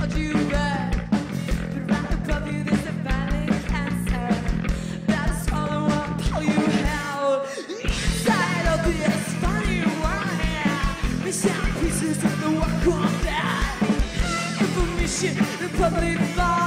hold you back. But right above you there's a valid answer. That's all I want to pull you out. Inside of this funny wire, missing pieces of the work on that information, the public fire.